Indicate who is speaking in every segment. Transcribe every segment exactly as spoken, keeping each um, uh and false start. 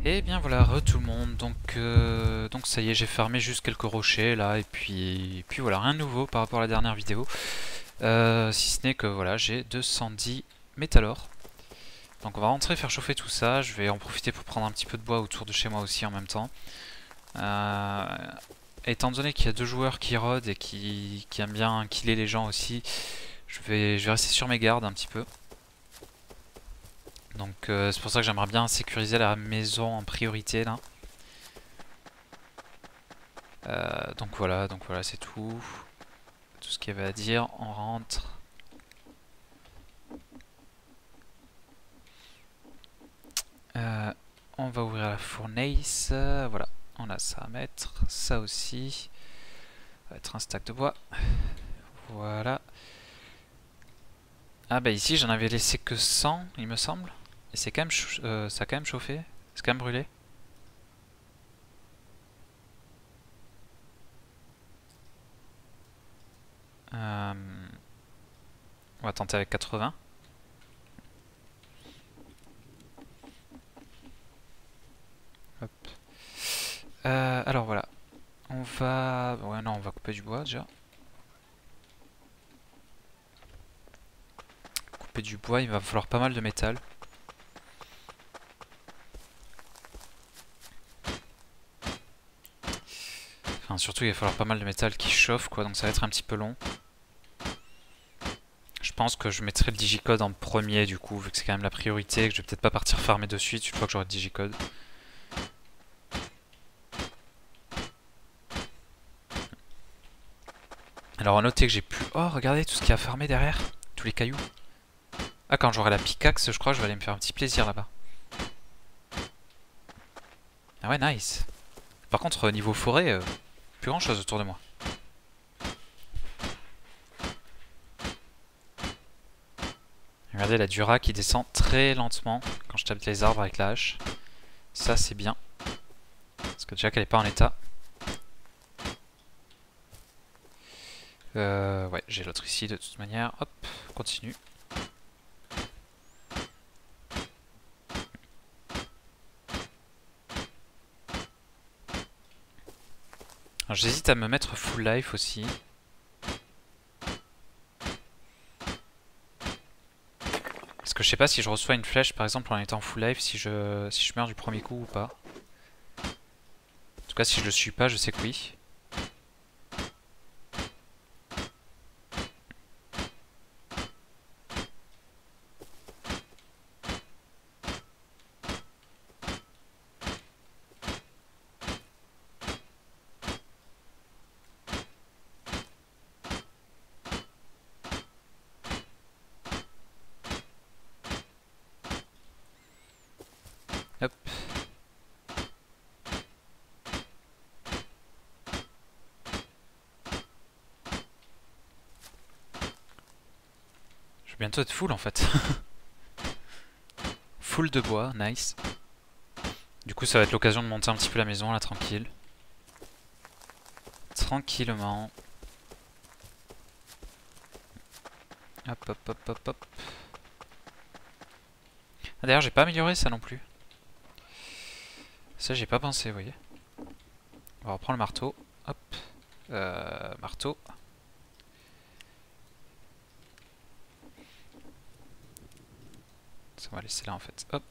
Speaker 1: Et bien voilà, re tout le monde, donc, euh, donc ça y est, j'ai farmé juste quelques rochers là, et puis, et puis voilà, rien de nouveau par rapport à la dernière vidéo, euh, si ce n'est que voilà, j'ai deux cent dix métalores. Donc on va rentrer faire chauffer tout ça, je vais en profiter pour prendre un petit peu de bois autour de chez moi aussi en même temps. Euh, étant donné qu'il y a deux joueurs qui rodent et qui, qui aiment bien killer les gens aussi, je vais, je vais rester sur mes gardes un petit peu. Donc euh, c'est pour ça que j'aimerais bien sécuriser la maison en priorité là. Euh, donc voilà, donc voilà, c'est tout. Tout ce qu'il y avait à dire, on rentre. Euh, on va ouvrir la fournaise. Euh, voilà, on a ça à mettre. Ça aussi. Ça va être un stack de bois. Voilà. Ah bah ici j'en avais laissé que cent, il me semble. Et c'est quand même euh, ça a quand même chauffé. C'est quand même brûlé. Euh, on va tenter avec quatre-vingts. Hop. Euh, alors voilà. On va... Ouais non, on va couper du bois déjà. Couper du bois, il va falloir pas mal de métal. Enfin, surtout il va falloir pas mal de métal qui chauffe quoi, donc ça va être un petit peu long. Je pense que je mettrai le digicode en premier du coup, vu que c'est quand même la priorité, que je vais peut-être pas partir farmer de suite une fois que j'aurai le digicode. Alors à noter que j'ai plus... Oh regardez tout ce qu'il y a à farmer derrière, tous les cailloux. Ah quand j'aurai la pickaxe je crois que je vais aller me faire un petit plaisir là-bas. Ah ouais nice. Par contre niveau forêt, euh, plus grand chose autour de moi. Regardez la Dura qui descend très lentement quand je tape les arbres avec la hache. Ça c'est bien. Parce que déjà qu'elle est pas en état. Euh, ouais, j'ai l'autre ici de toute manière. Hop, continue. J'hésite à me mettre full life aussi. Parce que je sais pas si je reçois une flèche par exemple en étant full life, si je, si je meurs du premier coup ou pas. En tout cas si je le suis pas, je sais que oui. Hop. Je vais bientôt être full en fait. Full de bois, nice. Du coup ça va être l'occasion de monter un petit peu la maison là, tranquille. Tranquillement. Hop hop hop hop hop. Ah, d'ailleurs j'ai pas amélioré ça non plus. Ça j'ai pas pensé, vous voyez. On va reprendre le marteau. Hop. Euh, marteau. Ça va laisser là en fait. Hop.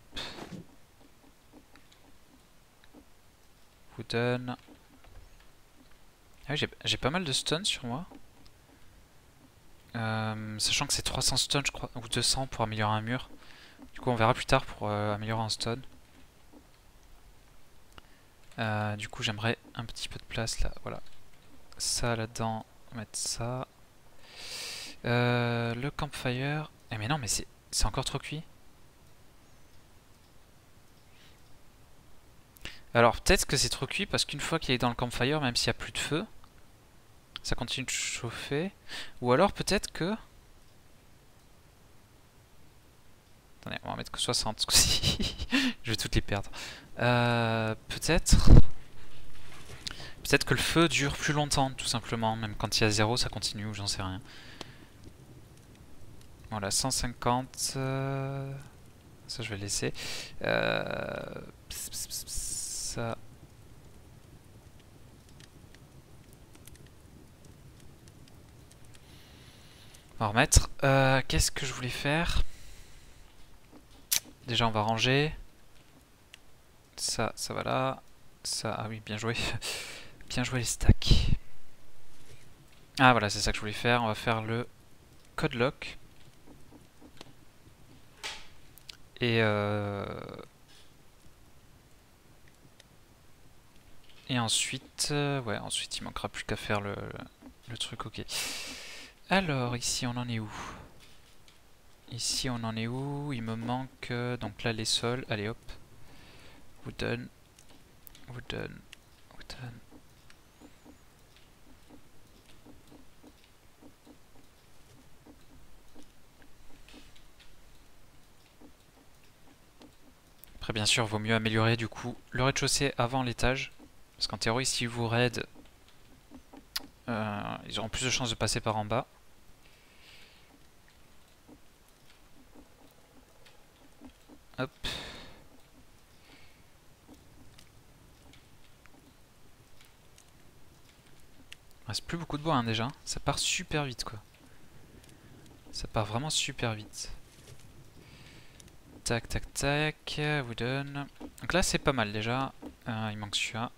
Speaker 1: Wooden. Ah oui, j'ai pas mal de stun sur moi. Euh, sachant que c'est trois cents stun je crois, ou deux cents pour améliorer un mur. Du coup on verra plus tard pour euh, améliorer un stun. Euh, du coup j'aimerais un petit peu de place là, voilà. Ça là-dedans, on va mettre ça. Euh, le campfire. Eh mais non mais c'est encore trop cuit. Alors peut-être que c'est trop cuit parce qu'une fois qu'il est dans le campfire, même s'il n'y a plus de feu, ça continue de chauffer. Ou alors peut-être que... Attendez, on va mettre que soixante ce coup-ci. Je vais toutes les perdre. Euh, peut-être... Peut-être que le feu dure plus longtemps, tout simplement. Même quand il y a zéro, ça continue ou j'en sais rien. Voilà, cent cinquante... Euh, ça je vais le laisser. Euh, pss, pss, pss, pss, ça. On va remettre. Euh, Qu'est-ce que je voulais faire? Déjà on va ranger. Ça, ça va là. Ça, ah oui, bien joué. Bien joué les stacks. Ah voilà, c'est ça que je voulais faire. On va faire le code lock. Et euh... Et ensuite... Euh, ouais, ensuite il manquera plus qu'à faire le, le, le truc, ok. Alors, ici on en est où? Ici on en est où? Il me manque... Euh, donc là les sols. Allez hop. Wooden. Wooden. Wooden. Après bien sûr, vaut mieux améliorer du coup le rez-de-chaussée avant l'étage. Parce qu'en théorie, si vous raid, euh, ils auront plus de chances de passer par en bas. Hop. Il reste plus beaucoup de bois hein, déjà. Ça part super vite quoi. Ça part vraiment super vite. Tac, tac, tac. Wooden. Donc là, c'est pas mal déjà. Euh, il manque celui-là.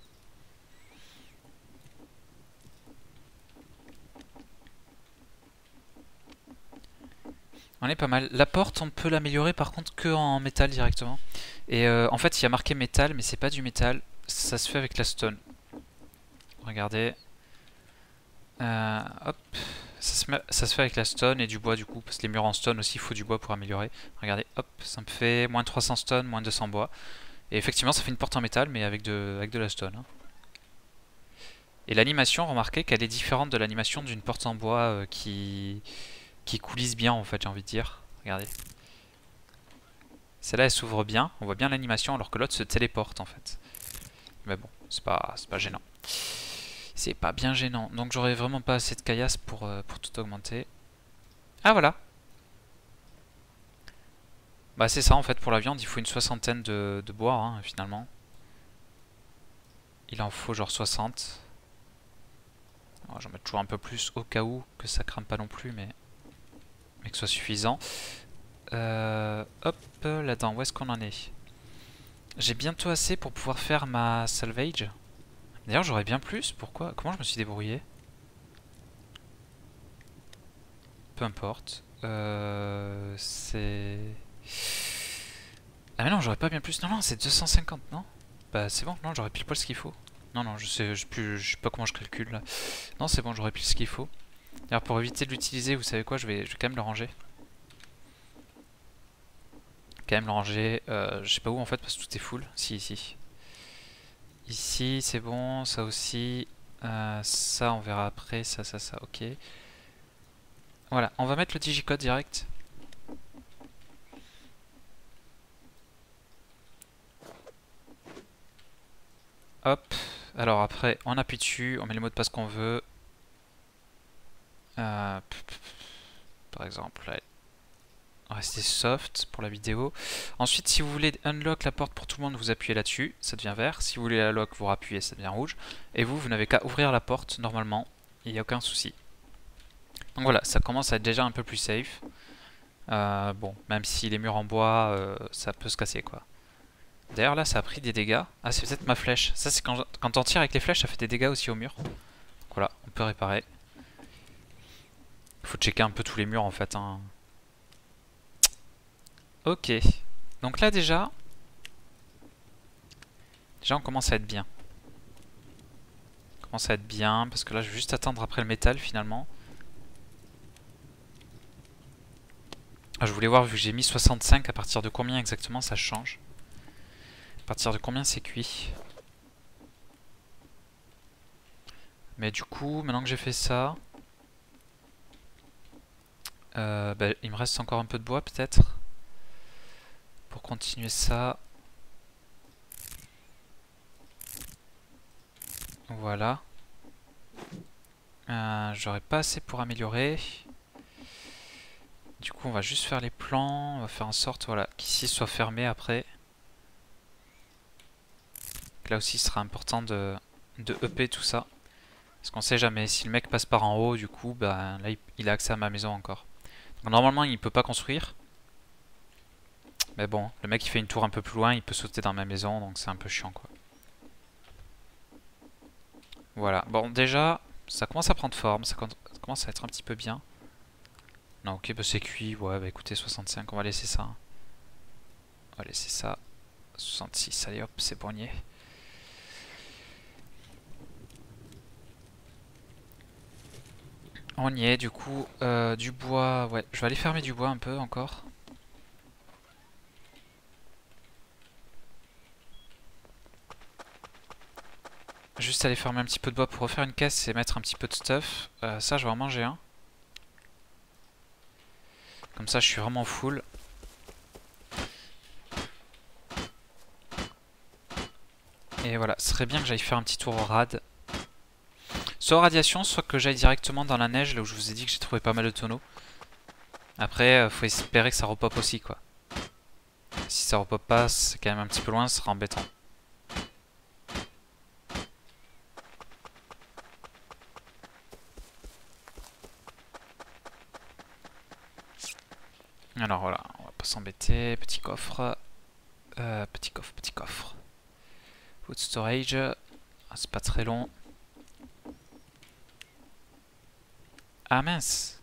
Speaker 1: On est pas mal. La porte, on peut l'améliorer par contre que en métal directement. Et euh, en fait, il y a marqué métal, mais c'est pas du métal. Ça se fait avec la stone. Regardez. Euh, hop. Ça se, met, ça se fait avec la stone et du bois du coup. Parce que les murs en stone aussi, il faut du bois pour améliorer. Regardez, hop. Ça me fait moins trois cents stone, moins deux cents bois. Et effectivement, ça fait une porte en métal, mais avec de, avec de la stone. Hein. Et l'animation, remarquez qu'elle est différente de l'animation d'une porte en bois euh, qui, qui coulisse bien en fait, j'ai envie de dire. Regardez. Celle-là, elle s'ouvre bien, on voit bien l'animation, alors que l'autre se téléporte en fait. Mais bon, c'est pas, c'est pas gênant. C'est pas bien gênant. Donc j'aurais vraiment pas assez de caillasse pour, euh, pour tout augmenter. Ah voilà. Bah c'est ça en fait, pour la viande, il faut une soixantaine de, de bois hein, finalement. Il en faut genre soixante. J'en mets toujours un peu plus au cas où, que ça crame pas non plus, mais, mais que ce soit suffisant. Euh, hop, là-dedans, où est-ce qu'on en est? J'ai bientôt assez pour pouvoir faire ma salvage. D'ailleurs, j'aurais bien plus. Pourquoi? Comment je me suis débrouillé? Peu importe. Euh, c'est... Ah mais non, j'aurais pas bien plus. Non, non, c'est deux cent cinquante, non? Bah c'est bon, non, j'aurais pile poil ce qu'il faut. Non, non, je sais, je, plus, je sais pas comment je calcule là. Non, c'est bon, j'aurais pile ce qu'il faut. D'ailleurs, pour éviter de l'utiliser, vous savez quoi, je vais, je vais quand même le ranger. Quand même le ranger. Euh, je sais pas où en fait, parce que tout est full. Si, ici. Ici, c'est bon, ça aussi. Euh, ça, on verra après. Ça, ça, ça, ok. Voilà, on va mettre le digicode direct. Hop. Alors après, on appuie dessus, on met les mots de passe qu'on veut. Euh, par exemple, allez. Rester soft pour la vidéo. Ensuite, si vous voulez unlock la porte pour tout le monde, vous appuyez là-dessus, ça devient vert. Si vous voulez la lock, vous rappuyez, ça devient rouge. Et vous, vous n'avez qu'à ouvrir la porte normalement, il n'y a aucun souci. Donc voilà, ça commence à être déjà un peu plus safe. Euh, bon, même si les murs en bois, euh, ça peut se casser quoi. D'ailleurs là, ça a pris des dégâts. Ah, c'est peut-être ma flèche. Ça, c'est quand, quand on tire avec les flèches, ça fait des dégâts aussi au mur. Donc voilà, on peut réparer. Il faut checker un peu tous les murs en fait. Hein. Ok. Donc là déjà... Déjà on commence à être bien. On commence à être bien, parce que là je vais juste attendre après le métal finalement. Ah, je voulais voir, vu que j'ai mis soixante-cinq, à partir de combien exactement ça change. À partir de combien c'est cuit. Mais du coup, maintenant que j'ai fait ça... Euh, bah, il me reste encore un peu de bois peut-être. Pour continuer ça. Voilà. Euh, J'aurais pas assez pour améliorer. Du coup, on va juste faire les plans. On va faire en sorte voilà, qu'ici soit fermé après. Là aussi, ce sera important de, de E P tout ça. Parce qu'on sait jamais. Si le mec passe par en haut, du coup, bah, là, il, il a accès à ma maison encore. Donc, normalement, il peut pas construire. Mais bon, le mec, il fait une tour un peu plus loin. Il peut sauter dans ma maison. Donc, c'est un peu chiant, quoi. Voilà. Bon, déjà, ça commence à prendre forme. Ça commence à être un petit peu bien. Non, ok, bah c'est cuit. Ouais, bah écoutez, soixante-cinq, on va laisser ça. On va laisser ça. soixante-six, allez hop, c'est poigné. On y est, du coup, euh, du bois. Ouais, je vais aller fermer du bois un peu encore. Juste aller fermer un petit peu de bois pour refaire une caisse et mettre un petit peu de stuff. Euh, ça, je vais en manger un. Comme ça, je suis vraiment full. Et voilà, ce serait bien que j'aille faire un petit tour au rad. Soit aux radiations, soit que j'aille directement dans la neige, là où je vous ai dit que j'ai trouvé pas mal de tonneaux. Après, euh, faut espérer que ça repop aussi, quoi. Si ça repop pas, c'est quand même un petit peu loin, ce sera embêtant. Alors voilà, on va pas s'embêter. Petit coffre. Euh, petit coffre, petit coffre. Food storage. Ah, c'est pas très long. Ah mince!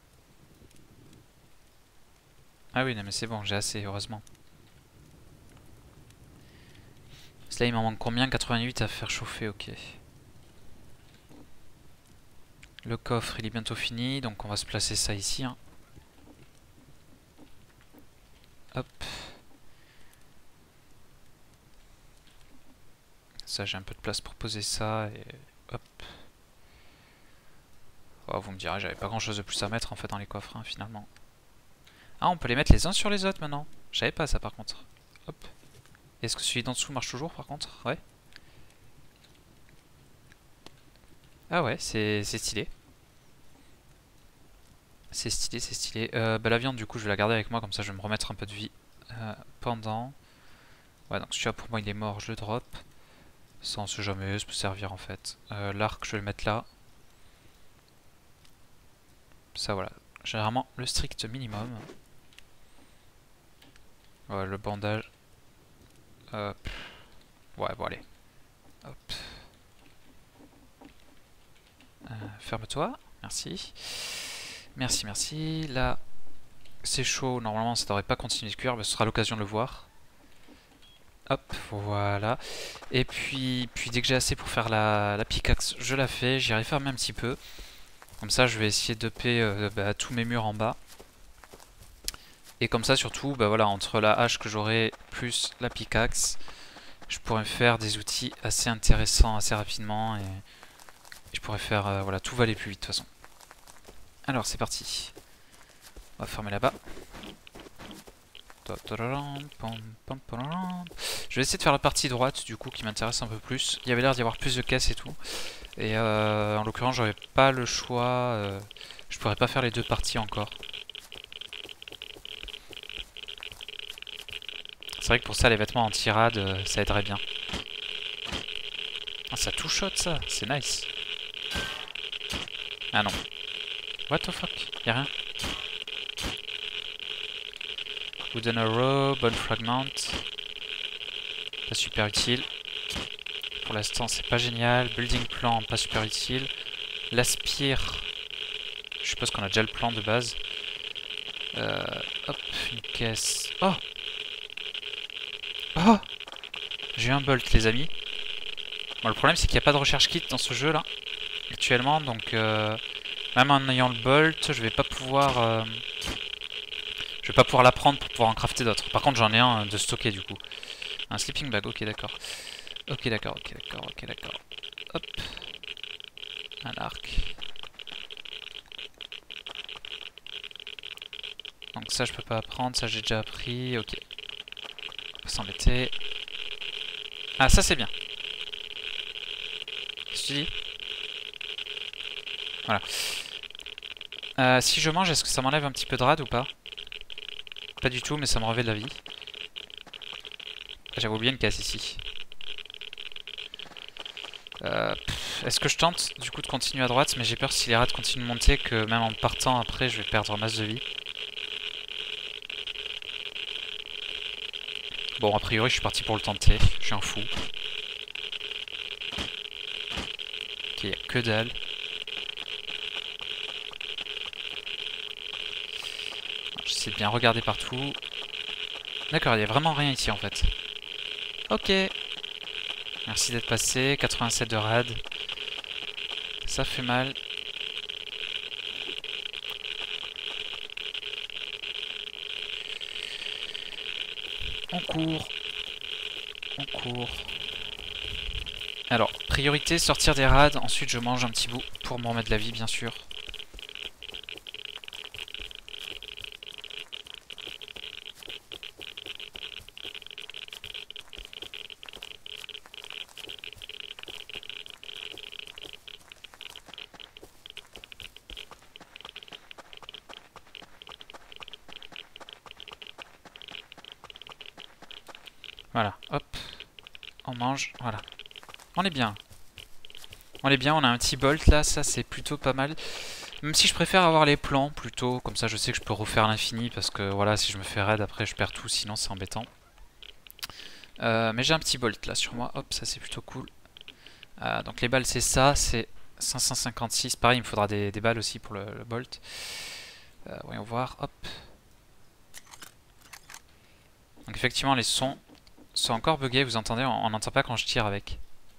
Speaker 1: Ah oui, non mais c'est bon, j'ai assez, heureusement. Là, il m'en manque combien? quatre-vingt-huit à faire chauffer, ok. Le coffre, il est bientôt fini, donc on va se placer ça ici. Hein. Hop. Ça, j'ai un peu de place pour poser ça, et hop. Oh, vous me direz, j'avais pas grand chose de plus à mettre en fait dans les coffres, hein, finalement. Ah, on peut les mettre les uns sur les autres maintenant. Je savais pas ça par contre. Hop. Est-ce que celui d'en dessous marche toujours par contre? Ouais. Ah ouais, c'est stylé. C'est stylé, c'est stylé. Euh, bah la viande du coup je vais la garder avec moi, comme ça je vais me remettre un peu de vie euh, pendant. Ouais, donc celui-là pour moi il est mort, je le drop. Ça on sait jamais, ça peut servir en fait. Euh, L'arc je vais le mettre là. Ça voilà, j'ai vraiment le strict minimum. Ouais, le bandage. Hop. Ouais, bon allez. Hop. Euh, Ferme-toi, merci. Merci, merci. Là, c'est chaud. Normalement, ça devrait pas continuer de cuire, mais ce sera l'occasion de le voir. Hop, voilà. Et puis, puis dès que j'ai assez pour faire la, la pickaxe, je la fais. J'irai fermer un petit peu. Comme ça, je vais essayer de payer euh, bah, tous mes murs en bas. Et comme ça, surtout, bah voilà, entre la hache que j'aurai plus la pickaxe, je pourrais me faire des outils assez intéressants assez rapidement. Et je pourrais faire, euh, voilà, tout va aller plus vite de toute façon. Alors, c'est parti. On va fermer là-bas. Je vais essayer de faire la partie droite du coup qui m'intéresse un peu plus. Il y avait l'air d'y avoir plus de caisses et tout. Et euh, en l'occurrence j'avais pas le choix. Euh, je pourrais pas faire les deux parties encore. C'est vrai que pour ça les vêtements anti-rad euh, ça aiderait bien. Ah, ça tout shot ça, c'est nice. Ah non. What the fuck? Y'a rien. Wooden arrow, bonne fragment. Pas super utile. Pour l'instant, c'est pas génial. Building plan, pas super utile. L'aspire. Je suppose qu'on a déjà le plan de base. Euh, hop, une caisse. Oh! Oh! J'ai eu un bolt, les amis. Bon, le problème, c'est qu'il n'y a pas de recherche kit dans ce jeu là, actuellement. Donc, euh, même en ayant le bolt, je vais pas pouvoir. Euh, Je vais pas pouvoir la prendre pour pouvoir en crafter d'autres. Par contre, j'en ai un de stocké du coup. Un sleeping bag, ok, d'accord. Ok, d'accord, ok, d'accord, ok, d'accord. Hop. Un arc. Donc ça, je peux pas apprendre. Ça, j'ai déjà appris. Ok. On va s'embêter. Ah, ça, c'est bien. Qu'est-ce que tu dis? Voilà. Euh, si je mange, est-ce que ça m'enlève un petit peu de rad ou pas? Pas du tout, mais ça me revêt de la vie. J'avais oublié une caisse ici. Euh, Est-ce que je tente du coup de continuer à droite? Mais j'ai peur si les rats continuent de monter que même en partant après je vais perdre masse de vie. Bon, a priori je suis parti pour le tenter. Je suis un fou. Ok, que dalle. J'essaie de bien regarder partout. D'accord, il n'y a vraiment rien ici en fait. Ok. Merci d'être passé. quatre-vingt-sept de rad. Ça fait mal. On court. On court. Alors, priorité, sortir des rades. Ensuite, je mange un petit bout pour me remettre de la vie, bien sûr. Voilà, hop. On mange, voilà. On est bien. On est bien, on a un petit bolt là, ça c'est plutôt pas mal. Même si je préfère avoir les plans plutôt, comme ça je sais que je peux refaire l'infini parce que voilà, si je me fais raid après je perds tout, sinon c'est embêtant. Euh, mais j'ai un petit bolt là sur moi, hop, ça c'est plutôt cool. Euh, donc les balles c'est ça, c'est cinq cent cinquante-six, pareil il me faudra des, des balles aussi pour le, le bolt. Euh, voyons voir, hop. Donc effectivement les sons sont encore buggés, vous entendez, on n'entend pas quand je tire avec.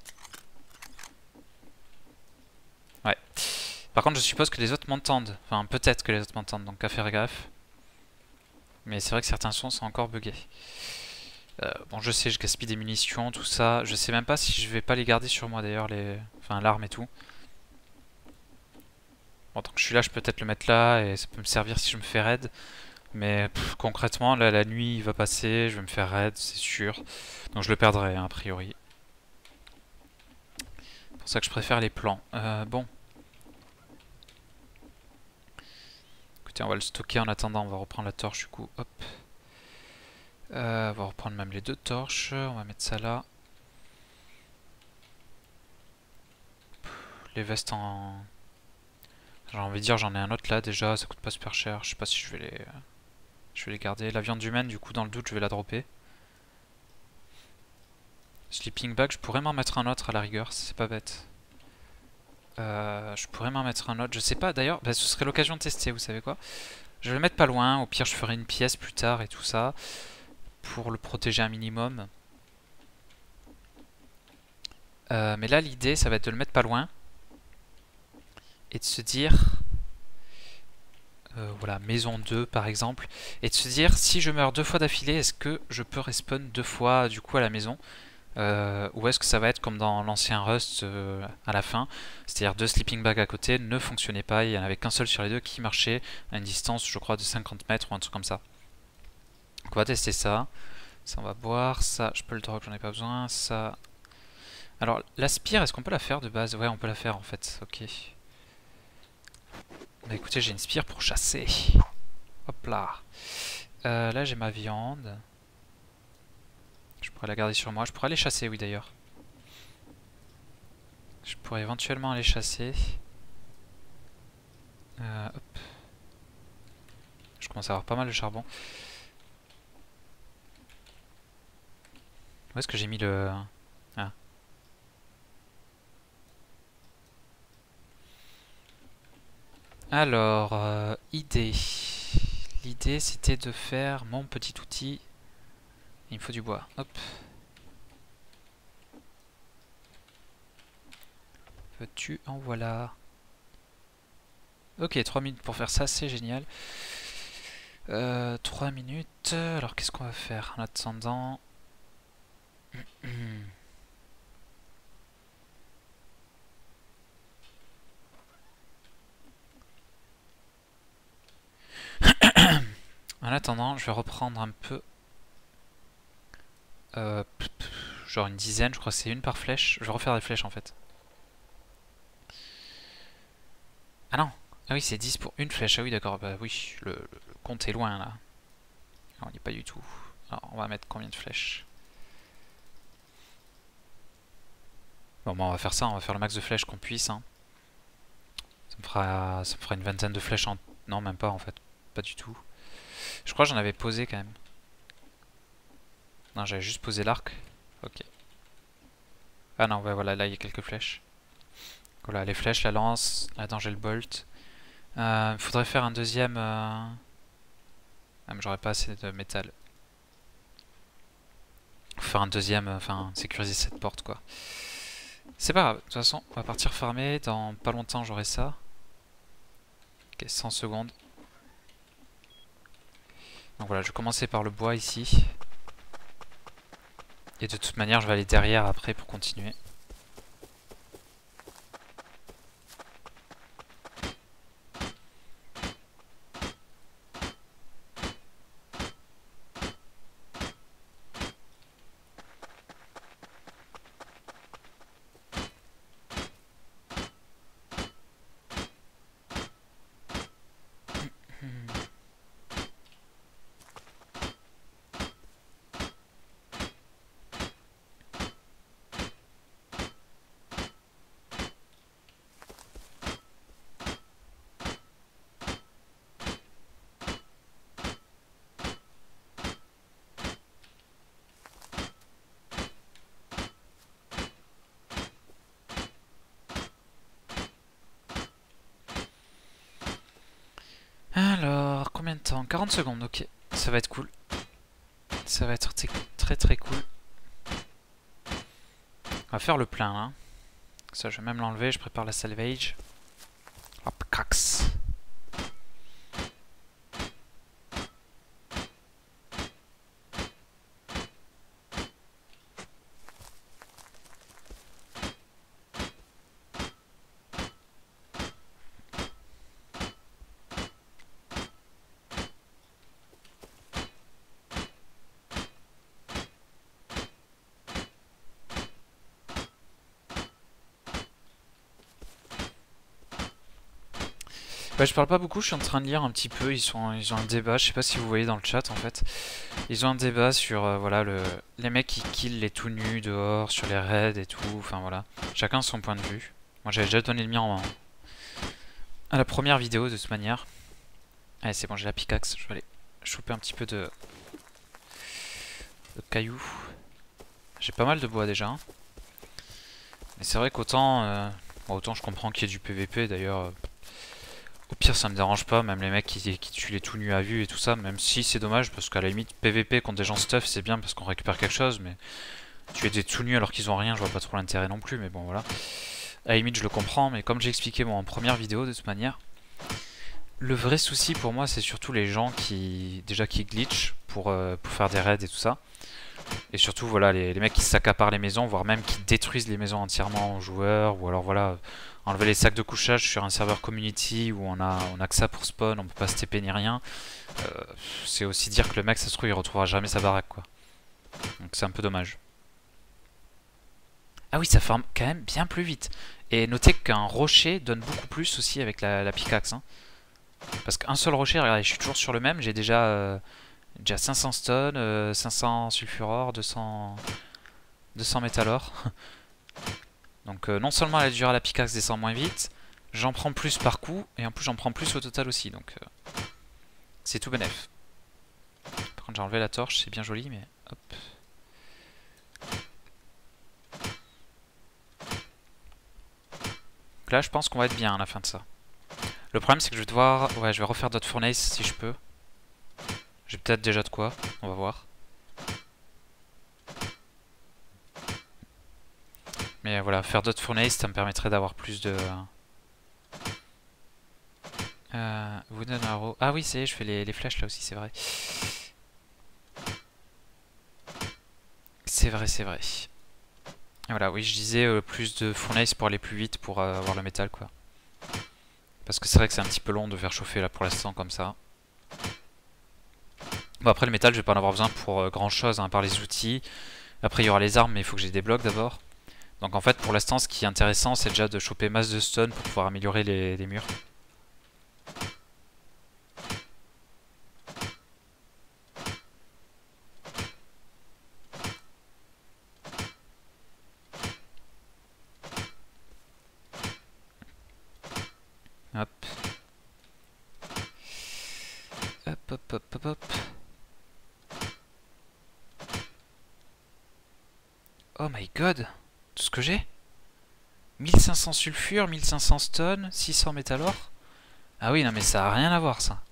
Speaker 1: Ouais. Par contre je suppose que les autres m'entendent, enfin peut-être que les autres m'entendent, donc à faire gaffe. Mais c'est vrai que certains sons sont encore buggés. Euh, bon, je sais, je gaspille des munitions, tout ça. Je sais même pas si je vais pas les garder sur moi d'ailleurs, les... enfin l'arme et tout. Bon, tant que je suis là, je peux peut-être le mettre là et ça peut me servir si je me fais raid. Mais pff, concrètement, là, la nuit il va passer, je vais me faire raid, c'est sûr. Donc je le perdrai, hein, a priori. C'est pour ça que je préfère les plans. Euh, bon. Écoutez, on va le stocker en attendant, on va reprendre la torche du coup. Hop. Euh, on va reprendre même les deux torches, on va mettre ça là. Les vestes en... J'ai envie de dire j'en ai un autre là déjà, ça coûte pas super cher, je sais pas si je vais les... Je vais les garder. La viande humaine du coup dans le doute je vais la dropper. Sleeping bag, je pourrais m'en mettre un autre à la rigueur, c'est pas bête. Euh, je pourrais m'en mettre un autre, je sais pas d'ailleurs, bah, ce serait l'occasion de tester, vous savez quoi. Je vais le mettre pas loin, au pire je ferai une pièce plus tard et tout ça. Pour le protéger un minimum. Euh, mais là l'idée ça va être de le mettre pas loin. Et de se dire... Euh, voilà, maison deux par exemple. Et de se dire si je meurs deux fois d'affilée, est-ce que je peux respawn deux fois du coup à la maison euh, ou est-ce que ça va être comme dans l'ancien Rust euh, à la fin, c'est-à-dire deux sleeping bags à côté ne fonctionnaient pas, il n'y en avait qu'un seul sur les deux qui marchait à une distance je crois de cinquante mètres ou un truc comme ça. Donc on va tester ça. Ça on va boire, ça je peux le drop, j'en ai pas besoin, ça... Alors la spire, est-ce qu'on peut la faire de base? Ouais on peut la faire en fait, ok. Bah écoutez j'ai une spire pour chasser. Hop là. Euh, là j'ai ma viande. Je pourrais la garder sur moi. Je pourrais aller chasser, oui d'ailleurs. Je pourrais éventuellement aller chasser. Euh, hop. Je commence à avoir pas mal de charbon. Où est-ce que j'ai mis le... Ah. Alors, euh, idée. L'idée c'était de faire mon petit outil. Il me faut du bois. Hop. Veux-tu en voilà. Ok, trois minutes pour faire ça, c'est génial. Euh, trois minutes. Alors qu'est-ce qu'on va faire en attendant? En attendant, je vais reprendre un peu. Euh, genre une dizaine, je crois que c'est une par flèche. Je vais refaire des flèches en fait. Ah non, Ah oui, c'est dix pour une flèche. Ah oui, d'accord. Bah oui, le, le, le compte est loin là. On n'y est pas du tout. Alors, on va mettre combien de flèches? Bon, bah, on va faire ça. On va faire le max de flèches qu'on puisse. Hein. Ça me fera, ça me fera une vingtaine de flèches en... Non, même pas en fait. Pas du tout. Je crois que j'en avais posé quand même. Non, j'avais juste posé l'arc. Ok. Ah non, ouais, voilà, là il y a quelques flèches. Voilà, les flèches, la lance. Attends, j'ai le bolt. Il euh, faudrait faire un deuxième... Euh... Ah, mais j'aurais pas assez de métal. Faire un deuxième, enfin, sécuriser cette porte, quoi. C'est pas grave, de toute façon, on va partir farmer. Dans pas longtemps, j'aurai ça. Ok, cent secondes. Donc voilà, je vais commencer par le bois ici. Et de toute manière, je vais aller derrière après pour continuer. Alors, combien de temps? quarante secondes, ok. Ça va être cool. Ça va être très très cool. On va faire le plein là. Ça, je vais même l'enlever, je prépare la salvage. Hop, crax. Bah, je parle pas beaucoup, je suis en train de lire un petit peu. Ils, sont, ils ont un débat, je sais pas si vous voyez dans le chat en fait. Ils ont un débat sur euh, voilà, le, les mecs qui killent les tout nus dehors, sur les raids et tout. Enfin voilà, chacun son point de vue. Moi j'avais déjà donné le mien en, à la première vidéo de toute manière. Allez, c'est bon, j'ai la pickaxe. Je vais aller choper un petit peu de, de cailloux. J'ai pas mal de bois déjà. Mais c'est vrai qu'autant euh, bon, autant je comprends qu'il y ait du P V P d'ailleurs. Euh, Au pire, ça me dérange pas, même les mecs qui, qui tuent les tout nus à vue et tout ça, même si c'est dommage, parce qu'à la limite, P V P contre des gens stuff, c'est bien parce qu'on récupère quelque chose, mais tuer des tout nus alors qu'ils ont rien, je vois pas trop l'intérêt non plus, mais bon voilà. À la limite, je le comprends, mais comme j'ai expliqué bon, en première vidéo, de toute manière, le vrai souci pour moi, c'est surtout les gens qui, déjà, qui glitch pour, euh, pour faire des raids et tout ça. Et surtout, voilà, les, les mecs qui s'accaparent les maisons, voire même qui détruisent les maisons entièrement aux joueurs, ou alors voilà, enlever les sacs de couchage sur un serveur community où on a, on a que ça pour spawn, on peut pas se T P ni rien. Euh, c'est aussi dire que le mec, ça se trouve, il retrouvera jamais sa baraque, quoi. Donc c'est un peu dommage. Ah oui, ça forme quand même bien plus vite. Et notez qu'un rocher donne beaucoup plus aussi avec la, la pickaxe. Hein. Parce qu'un seul rocher, regardez, je suis toujours sur le même, j'ai déjà... Euh, Déjà cinq cents stone, euh, cinq cents sulfuror, deux cents, deux cents métalor. Donc euh, non seulement la durée à la pickaxe descend moins vite, j'en prends plus par coup, et en plus j'en prends plus au total aussi. Donc euh, c'est tout bénef. Par contre j'ai enlevé la torche, c'est bien joli, mais hop. Donc là je pense qu'on va être bien à la fin de ça. Le problème c'est que je vais devoir... Ouais, je vais refaire d'autres fournaces si je peux. J'ai peut-être déjà de quoi, on va voir. Mais voilà, faire d'autres fournaces, ça me permettrait d'avoir plus de... Euh, wooden arrow. Ah oui, c'est je fais les, les flèches là aussi, c'est vrai. C'est vrai, c'est vrai. Et voilà, oui, je disais euh, plus de fournaces pour aller plus vite, pour euh, avoir le métal, quoi. Parce que c'est vrai que c'est un petit peu long de faire chauffer là pour l'instant, comme ça. Bon, après le métal, je vais pas en avoir besoin pour euh, grand chose, hein, par les outils. Après, il y aura les armes, mais il faut que j'ai des blocs d'abord. Donc en fait, pour l'instant, ce qui est intéressant, c'est déjà de choper masse de stone pour pouvoir améliorer les, les murs. Oh my god. Tout ce que j'ai. mille cinq cents sulfure, mille cinq cents stone, six cents métallor. Ah oui, non mais ça a rien à voir ça.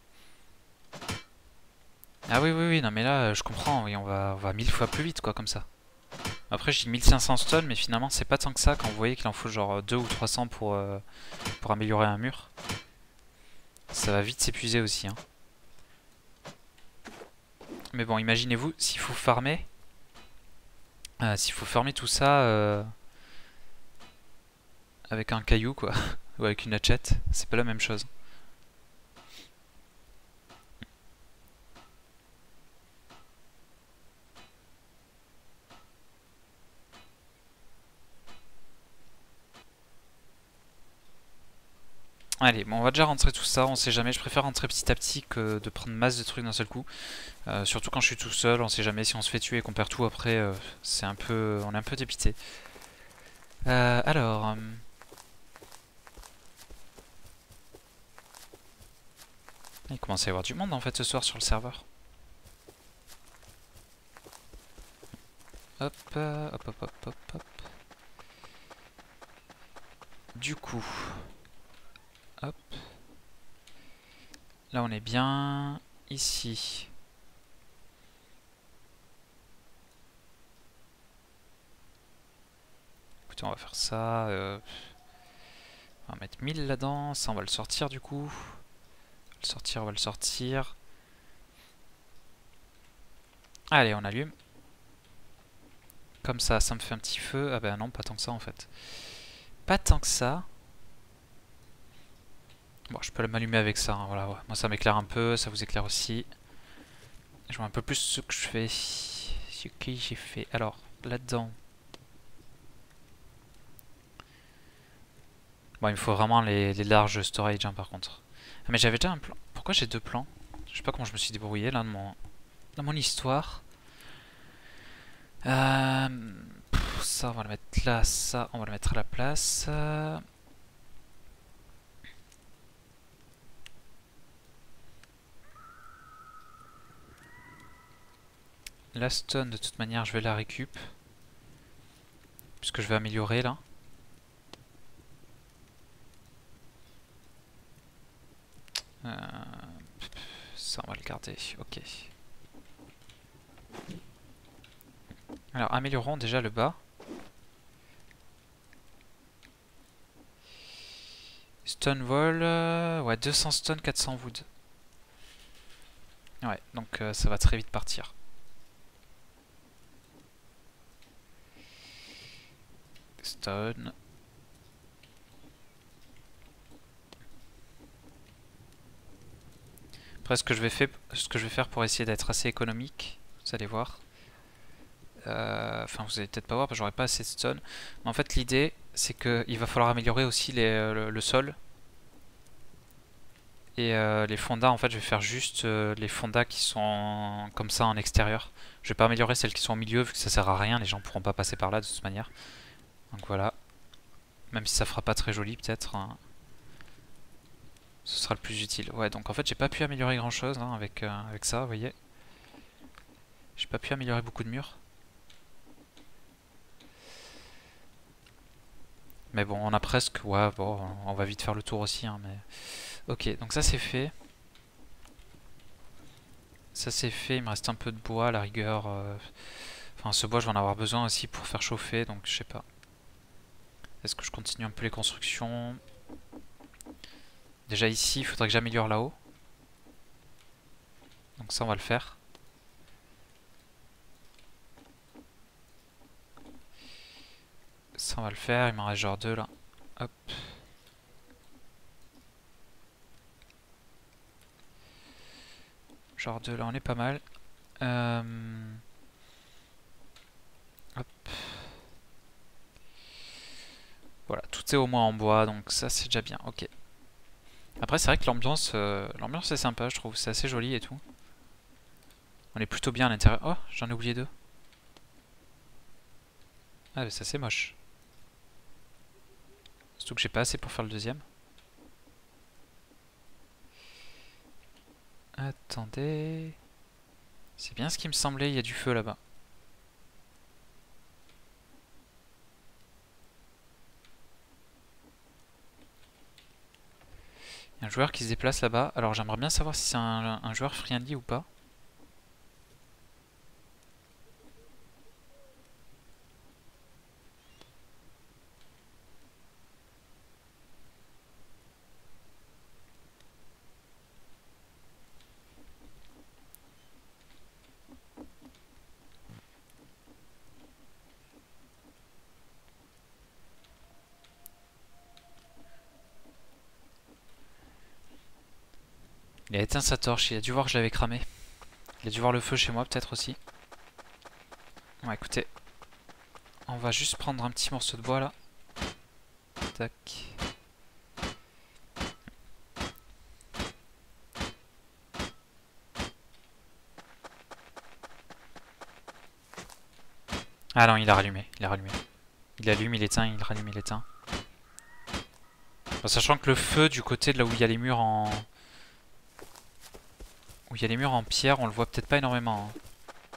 Speaker 1: Ah oui, oui, oui, non mais là, je comprends, oui, on va, on va mille fois plus vite, quoi, comme ça. Après, je dis mille cinq cents stone, mais finalement, c'est pas tant que ça quand vous voyez qu'il en faut genre deux ou trois cents pour, euh, pour améliorer un mur. Ça va vite s'épuiser aussi, hein. Mais bon, imaginez-vous, s'il faut farmer... Euh, s'il faut farmer tout ça euh, avec un caillou, quoi, ou avec une hatchette, c'est pas la même chose. Allez, bon, on va déjà rentrer tout ça, on sait jamais, je préfère rentrer petit à petit que de prendre masse de trucs d'un seul coup. Euh, surtout quand je suis tout seul, on sait jamais si on se fait tuer et qu'on perd tout après, euh, c'est un peu, on est un peu dépité. Euh, alors... Euh, il commence à y avoir du monde en fait ce soir sur le serveur. Hop, euh, hop, hop, hop, hop, hop. Du coup... Hop. Là on est bien... Ici... On va faire ça. Euh, on va mettre mille là-dedans. Ça, on va le sortir du coup. On va le sortir, on va le sortir. Allez, on allume. Comme ça, ça me fait un petit feu. Ah ben non, pas tant que ça en fait. Pas tant que ça. Bon, je peux m'allumer avec ça. Hein, voilà, ouais. Moi, ça m'éclaire un peu. Ça vous éclaire aussi. Je vois un peu plus ce que je fais. Ce que j'ai fait. Alors, là-dedans. Bon, il me faut vraiment les, les larges storage hein, par contre. Ah, mais j'avais déjà un plan. Pourquoi j'ai deux plans? Je sais pas comment je me suis débrouillé là de mon, dans mon histoire. Euh, pff, ça, on va le mettre là. Ça, on va le mettre à la place. Euh, la stone, de toute manière, je vais la récup. Puisque je vais améliorer là. Euh, ça, on va le garder. Ok. Alors, améliorons déjà le bas. Stone wall. Euh, ouais, deux cents stone, quatre cents wood. Ouais, donc euh, ça va très vite partir. Stone. Après, ce que je vais faire, ce que je vais faire pour essayer d'être assez économique, vous allez voir. Euh, enfin, vous allez peut-être pas voir parce que j'aurai pas assez de stone. Mais en fait, l'idée, c'est qu'il va falloir améliorer aussi les, euh, le, le sol. Et euh, les fondas, en fait, je vais faire juste euh, les fondas qui sont comme ça en extérieur. Je vais pas améliorer celles qui sont au milieu vu que ça sert à rien, les gens pourront pas passer par là de toute manière. Donc voilà. Même si ça fera pas très joli peut-être. Hein. Ce sera le plus utile. Ouais, donc en fait j'ai pas pu améliorer grand chose hein, avec, euh, avec ça, vous voyez. J'ai pas pu améliorer beaucoup de murs. Mais bon, on a presque... Ouais, bon, on va vite faire le tour aussi. Hein, mais... Ok, donc ça c'est fait. Ça c'est fait, il me reste un peu de bois à la rigueur. Euh... Enfin, ce bois je vais en avoir besoin aussi pour faire chauffer, donc je sais pas. Est-ce que je continue un peu les constructions? Déjà ici, il faudrait que j'améliore là-haut. Donc ça on va le faire. Ça on va le faire, il m'en reste genre deux là. Hop. Genre deux là, on est pas mal. Euh... Hop. Voilà, tout est au moins en bois, donc ça c'est déjà bien, ok. Après c'est vrai que l'ambiance euh, l'ambiance est sympa, je trouve, c'est assez joli et tout. On est plutôt bien à l'intérieur. Oh, j'en ai oublié deux. Ah mais ça c'est moche. Surtout que j'ai pas assez pour faire le deuxième. Attendez... C'est bien ce qui me semblait, il y a du feu là-bas. joueur qui se déplace là-bas. Alors j'aimerais bien savoir si c'est un, un joueur friendly ou pas. Il a éteint sa torche, il a dû voir que je l'avais cramé. Il a dû voir le feu chez moi peut-être aussi. Bon écoutez, on va juste prendre un petit morceau de bois là. Tac. Ah non, il a rallumé, il a rallumé. Il allume, il éteint, il rallume, il éteint. En sachant que le feu du côté de là où il y a les murs en... Où il y a les murs en pierre, on le voit peut-être pas énormément. Hein.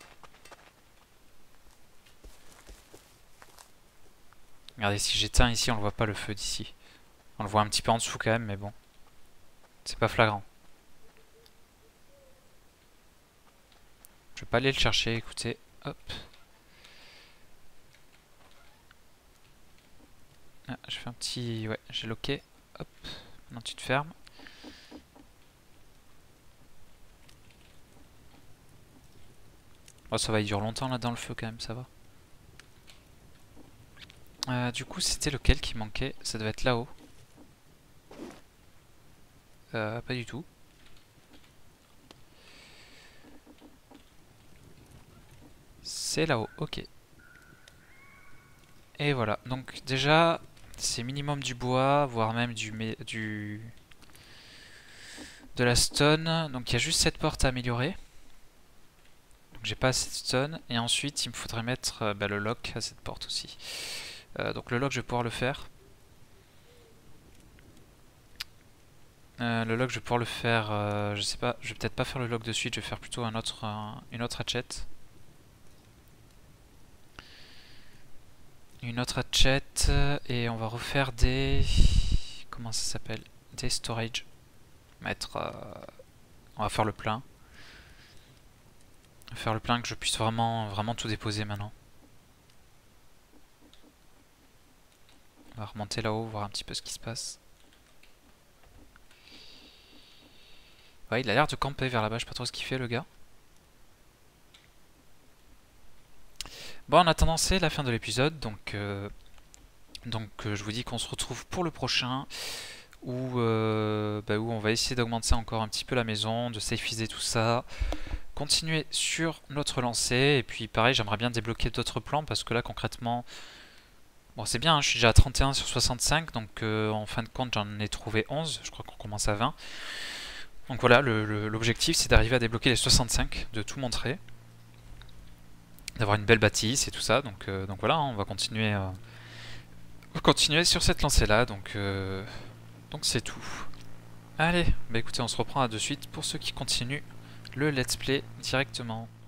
Speaker 1: Regardez, si j'éteins ici, on le voit pas le feu d'ici. On le voit un petit peu en dessous quand même, mais bon. C'est pas flagrant. Je vais pas aller le chercher, écoutez. Hop. Ah, je fais un petit... Ouais, j'ai loqué. Hop. Maintenant tu te fermes. Oh, ça va, il dure longtemps là dans le feu quand même, ça va. Euh, du coup, c'était lequel qui manquait? Ça devait être là-haut. Euh, pas du tout. C'est là-haut, ok. Et voilà, donc déjà, c'est minimum du bois, voire même du, du de la stone. Donc il y a juste cette porte à améliorer. Donc j'ai pas assez de stone. Et ensuite, il me faudrait mettre euh, bah, le lock à cette porte aussi. Euh, donc le lock, je vais pouvoir le faire. Euh, le lock, je vais pouvoir le faire, euh, je sais pas, je vais peut-être pas faire le lock de suite, je vais faire plutôt un autre, un, une autre hatchet. Une autre hatchet, et on va refaire des... Comment ça s'appelle? Des storage. Mettre... Euh, on va faire le plein. Faire le plein que je puisse vraiment, vraiment tout déposer maintenant. On va remonter là-haut, voir un petit peu ce qui se passe. Ouais, il a l'air de camper vers là-bas, je sais pas trop ce qu'il fait le gars. Bon, en attendant, c'est la fin de l'épisode, donc, euh, donc euh, je vous dis qu'on se retrouve pour le prochain, où, euh, bah, où on va essayer d'augmenter encore un petit peu la maison, de safeiser tout ça, continuer sur notre lancée, et puis pareil, j'aimerais bien débloquer d'autres plans, parce que là, concrètement, bon, c'est bien, hein, je suis déjà à trente et un sur soixante-cinq, donc euh, en fin de compte, j'en ai trouvé onze, je crois qu'on commence à vingt. Donc voilà, l'objectif, c'est d'arriver à débloquer les soixante-cinq, de tout montrer. D'avoir une belle bâtisse et tout ça, donc, euh, donc voilà, hein, on va continuer, euh, on va continuer sur cette lancée là, donc euh, donc c'est tout. Allez, bah écoutez, on se reprend à de suite pour ceux qui continuent le let's play directement.